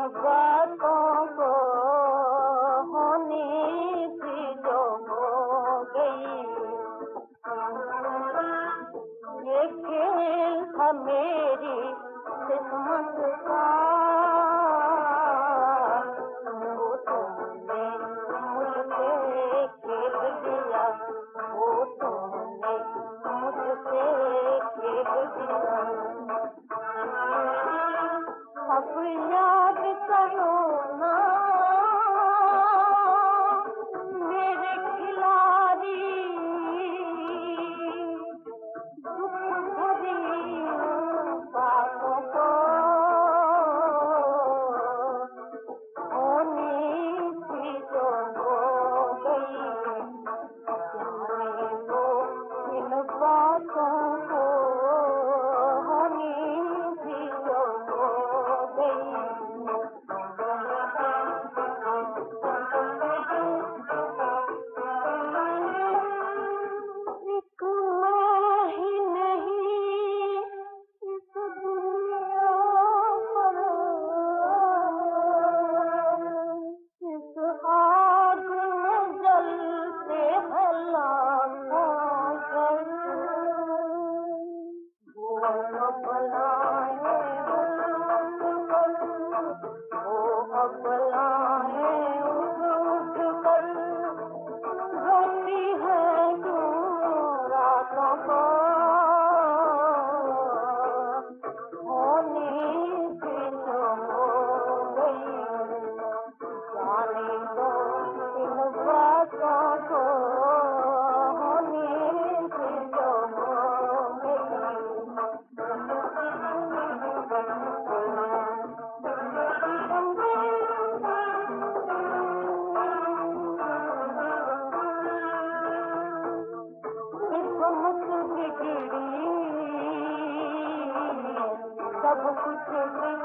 बातों को होनी थी जो हो गई। ये खेल था मेरी किस्मत का, वो तुमने मुझसे खेल दिया, वो तुमने मुझसे खेल दिया। अब याद करो ना मेरे खिलाड़ी, दुख भरी बातों को होनी थी जो हो गई। जाने दो इन बातों को होनी थी जो हो गई। एक मैं ही नहीं इस दुनिया पर, इस आग में जलते हैं लाखों घर। वो अपनाए वो अपनाए उठ कर रोती है क्यों रातों को होनी थी जो हो गई। जाने दो इन बातों को होनी थी जो हो गई। किस्मत बिगड़ी सब कुछ